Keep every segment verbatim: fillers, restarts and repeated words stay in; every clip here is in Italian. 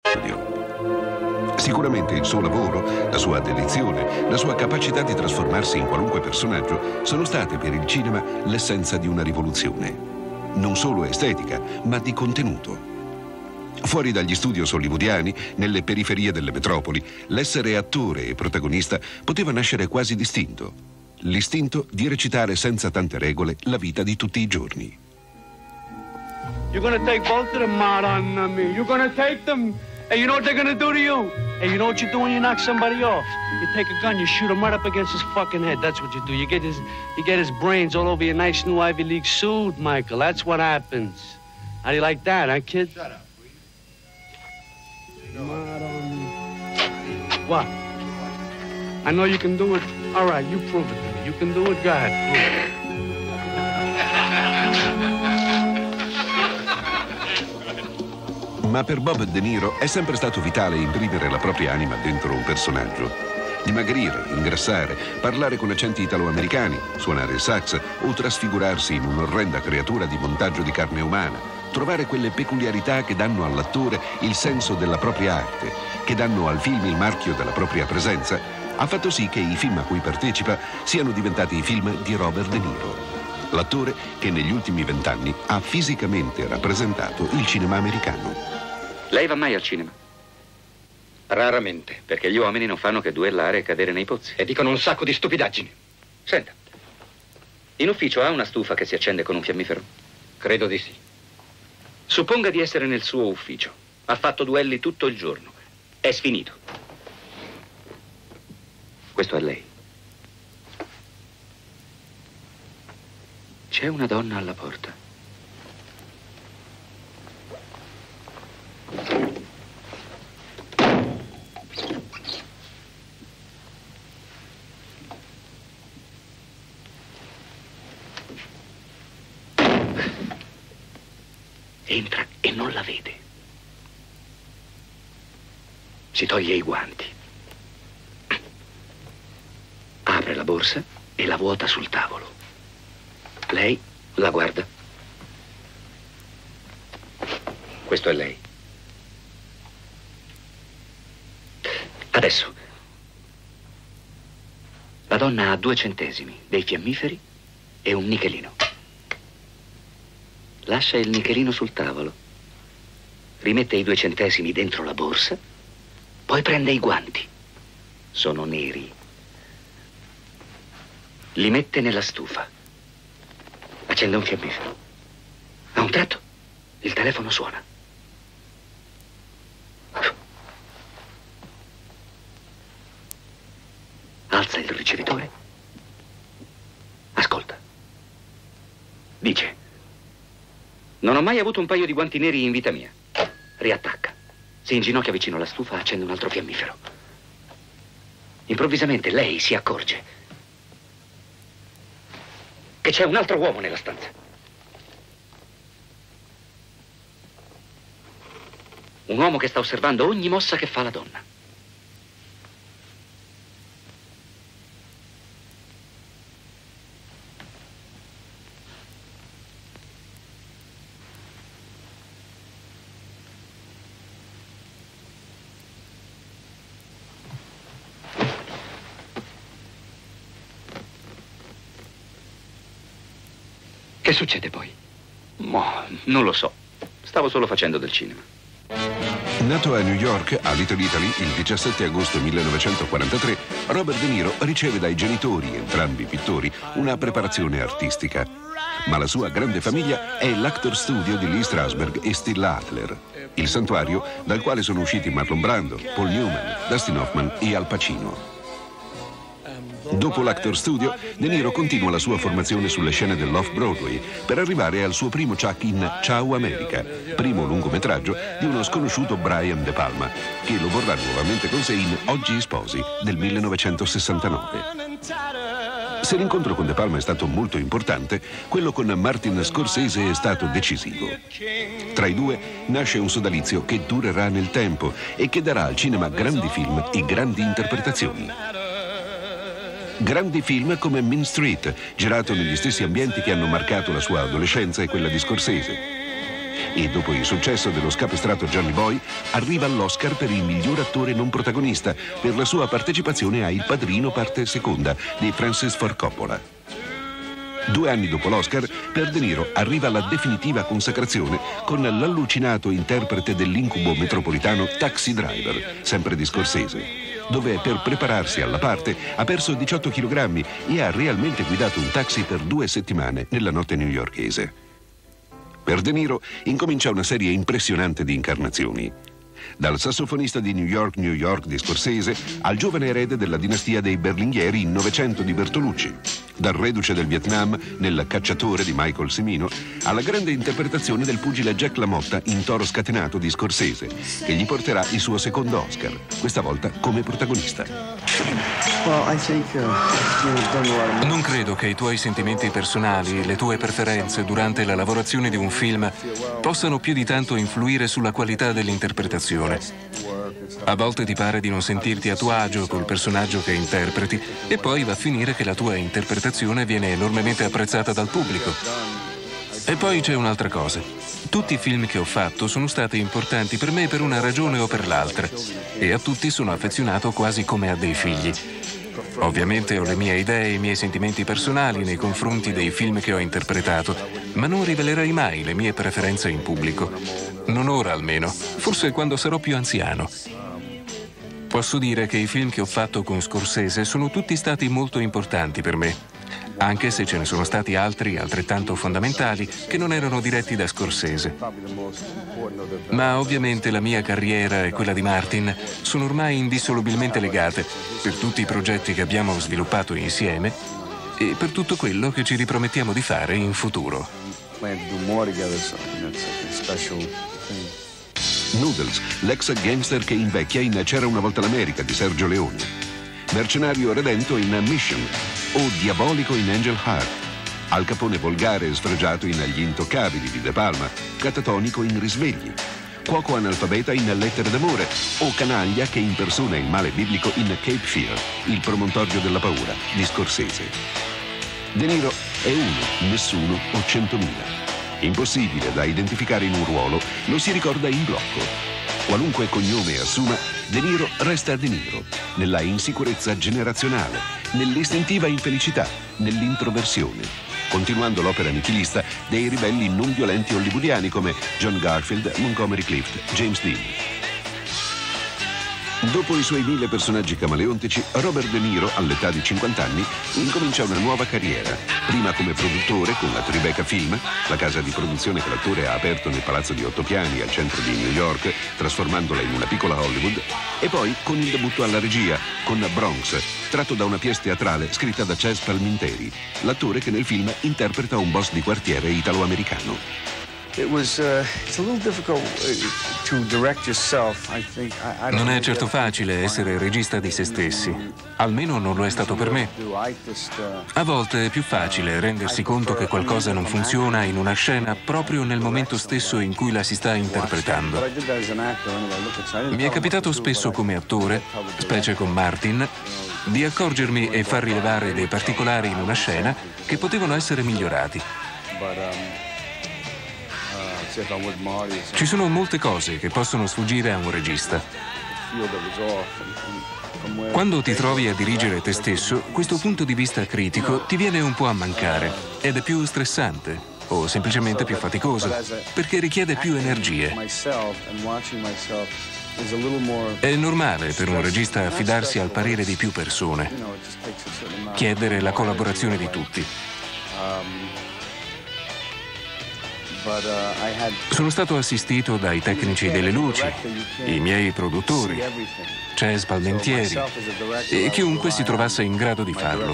studio. Sicuramente il suo lavoro, la sua dedizione, la sua capacità di trasformarsi in qualunque personaggio sono state per il cinema l'essenza di una rivoluzione. Non solo estetica, ma di contenuto. Fuori dagli studios hollywoodiani, nelle periferie delle metropoli, l'essere attore e protagonista poteva nascere quasi distinto. L'istinto di recitare senza tante regole la vita di tutti i giorni. You're gonna take both of them, Madonna me. You're gonna take them. And you know what they're gonna do to you? And you know what you do when you knock somebody off? You take a gun, you shoot him right up against his fucking head. That's what you do. You get his, you get his brains all over your nice new Ivy League suit, Michael. That's what happens. How do you like that, huh, kid? Shut up, please. Madonna. What? I know you can do it. All right, you prove it to me. You can do it. Go ahead, prove it. Ma per Bob De Niro è sempre stato vitale imprimere la propria anima dentro un personaggio. Dimagrire, ingrassare, parlare con accenti italo-americani, suonare il sax o trasfigurarsi in un'orrenda creatura di montaggio di carne umana. Trovare quelle peculiarità che danno all'attore il senso della propria arte, che danno al film il marchio della propria presenza, ha fatto sì che i film a cui partecipa siano diventati i film di Robert De Niro. L'attore che negli ultimi vent'anni ha fisicamente rappresentato il cinema americano. Lei va mai al cinema? Raramente. Perché gli uomini non fanno che duellare e cadere nei pozzi. E dicono un sacco di stupidaggini. Senta, in ufficio ha una stufa che si accende con un fiammifero? Credo di sì. Supponga di essere nel suo ufficio. Ha fatto duelli tutto il giorno. È sfinito. Questo è lei. C'è una donna alla porta. Entra e non la vede. Si toglie i guanti. Apre la borsa e la vuota sul tavolo. Lei la guarda. Questo è lei. Adesso. La donna ha due centesimi, dei fiammiferi e un nichelino. Lascia il nichelino sul tavolo. Rimette i due centesimi dentro la borsa. Poi prende i guanti. Sono neri. Li mette nella stufa. Accende un fiammifero. A un tratto il telefono suona. Alza il ricevitore. Ascolta. Dice: non ho mai avuto un paio di guanti neri in vita mia. Riattacca. Si inginocchia vicino alla stufa, accende un altro fiammifero. Improvvisamente lei si accorge che c'è un altro uomo nella stanza. Un uomo che sta osservando ogni mossa che fa la donna. Che succede poi? Mo, non lo so. Stavo solo facendo del cinema. Nato a New York, a Little Italy, il diciassette agosto millenovecentoquarantatré, Robert De Niro riceve dai genitori, entrambi pittori, una preparazione artistica. Ma la sua grande famiglia è l'Actor Studio di Lee Strasberg e Stella Adler, il santuario dal quale sono usciti Marlon Brando, Paul Newman, Dustin Hoffman e Al Pacino. Dopo l'Actor Studio, De Niro continua la sua formazione sulle scene dell'Off-Broadway per arrivare al suo primo Chuck in Ciao America, primo lungometraggio di uno sconosciuto Brian De Palma, che lo vorrà nuovamente con sé in Oggi sposi del millenovecentosessantanove. Se l'incontro con De Palma è stato molto importante, quello con Martin Scorsese è stato decisivo. Tra i due nasce un sodalizio che durerà nel tempo e che darà al cinema grandi film e grandi interpretazioni. Grandi film come Mean Street, girato negli stessi ambienti che hanno marcato la sua adolescenza e quella di Scorsese. e dopo il successo dello scapestrato Johnny Boy arriva all'Oscar per il miglior attore non protagonista per la sua partecipazione a Il Padrino parte seconda di Francis Ford Coppola. Due anni dopo l'Oscar, per De Niro arriva alla definitiva consacrazione con l'allucinato interprete dell'incubo metropolitano Taxi Driver, sempre di Scorsese, dove per prepararsi alla parte ha perso diciotto chilogrammi e ha realmente guidato un taxi per due settimane nella notte newyorkese. Per De Niro incomincia una serie impressionante di incarnazioni. Dal sassofonista di New York, New York di Scorsese al giovane erede della dinastia dei Berlinghieri in Novecento di Bertolucci, dal reduce del Vietnam nel Cacciatore di Michael Cimino alla grande interpretazione del pugile Jack LaMotta in Toro scatenato di Scorsese, che gli porterà il suo secondo Oscar, questa volta come protagonista. Non credo che i tuoi sentimenti personali, le tue preferenze durante la lavorazione di un film possano più di tanto influire sulla qualità dell'interpretazione. A volte ti pare di non sentirti a tuo agio col personaggio che interpreti e poi va a finire che la tua interpretazione viene enormemente apprezzata dal pubblico. E poi c'è un'altra cosa. Tutti i film che ho fatto sono stati importanti per me per una ragione o per l'altra e a tutti sono affezionato quasi come a dei figli. Ovviamente ho le mie idee e i miei sentimenti personali nei confronti dei film che ho interpretato, ma non rivelerei mai le mie preferenze in pubblico. Non ora almeno, forse quando sarò più anziano. Posso dire che i film che ho fatto con Scorsese sono tutti stati molto importanti per me, anche se ce ne sono stati altri altrettanto fondamentali che non erano diretti da Scorsese. Ma ovviamente la mia carriera e quella di Martin sono ormai indissolubilmente legate per tutti i progetti che abbiamo sviluppato insieme e per tutto quello che ci ripromettiamo di fare in futuro. Noodles, l'ex gangster che invecchia in C'era una volta l'America di Sergio Leone, mercenario redento in Mission o diabolico in Angel Heart, Al Capone volgare e sfregiato in Gli Intoccabili di De Palma, catatonico in Risvegli, cuoco analfabeta in Lettere d'amore o canaglia che impersona il male biblico in Cape Fear, il promontorio della paura di Scorsese. De Niro è uno, nessuno o centomila. Impossibile da identificare in un ruolo, lo si ricorda in blocco. Qualunque cognome assuma, De Niro resta De Niro, nella insicurezza generazionale, nell'istintiva infelicità, nell'introversione, continuando l'opera nichilista dei ribelli non violenti hollywoodiani come John Garfield, Montgomery Clift, James Dean. Dopo i suoi mille personaggi camaleontici, Robert De Niro, all'età di cinquanta anni, incomincia una nuova carriera. Prima come produttore con la Tribeca Film, la casa di produzione che l'attore ha aperto nel palazzo di otto piani al centro di New York, trasformandola in una piccola Hollywood, e poi con il debutto alla regia, con Bronx, tratto da una pièce teatrale scritta da Chaz Palminteri, l'attore che nel film interpreta un boss di quartiere italo-americano. Non è certo facile essere regista di se stessi, almeno non lo è stato per me. A volte è più facile rendersi conto che qualcosa non funziona in una scena proprio nel momento stesso in cui la si sta interpretando. Mi è capitato spesso come attore, specie con Martin, di accorgermi e far rilevare dei particolari in una scena che potevano essere migliorati. Ci sono molte cose che possono sfuggire a un regista. Quando ti trovi a dirigere te stesso, questo punto di vista critico ti viene un po' a mancare ed è più stressante o semplicemente più faticoso, perché richiede più energie. È normale per un regista affidarsi al parere di più persone, chiedere la collaborazione di tutti. Sono stato assistito dai tecnici delle luci, i miei produttori, Chaz Palminteri e chiunque si trovasse in grado di farlo.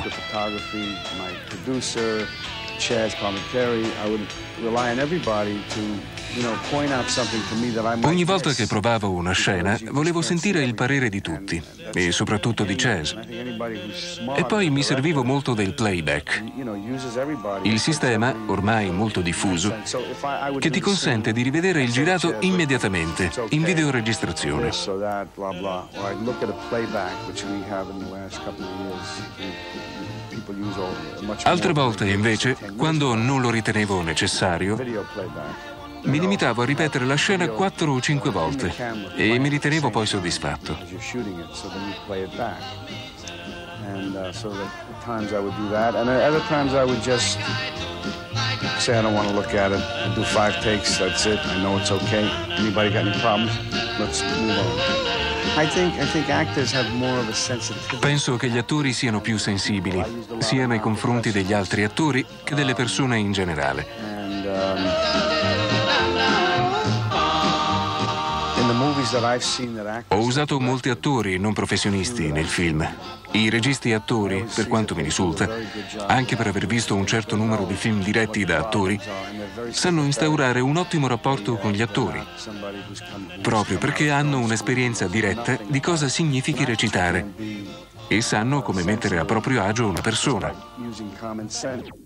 Ogni volta che provavo una scena, volevo sentire il parere di tutti, e soprattutto di Chaz. E poi mi servivo molto del playback, il sistema, ormai molto diffuso, che ti consente di rivedere il girato immediatamente, in videoregistrazione. Altre volte, invece, quando non lo ritenevo necessario, mi limitavo a ripetere la scena quattro o cinque volte e mi ritenevo poi soddisfatto. And uh, so that at times I would do that, and at other times I would just say I don't want to look at it. I do five takes, that's it. I know it's okay. Anybody got any problems? Let's move on. I think, I think actors have more of a sensitivity. Penso che gli attori siano più sensibili, sia nei confronti degli altri attori che delle persone in generale. And, um, in the movies that I've seen that actors... Ho usato molti attori non professionisti nel film. I registi e attori, per quanto mi risulta, anche per aver visto un certo numero di film diretti da attori, sanno instaurare un ottimo rapporto con gli attori, proprio perché hanno un'esperienza diretta di cosa significhi recitare e sanno come mettere a proprio agio una persona.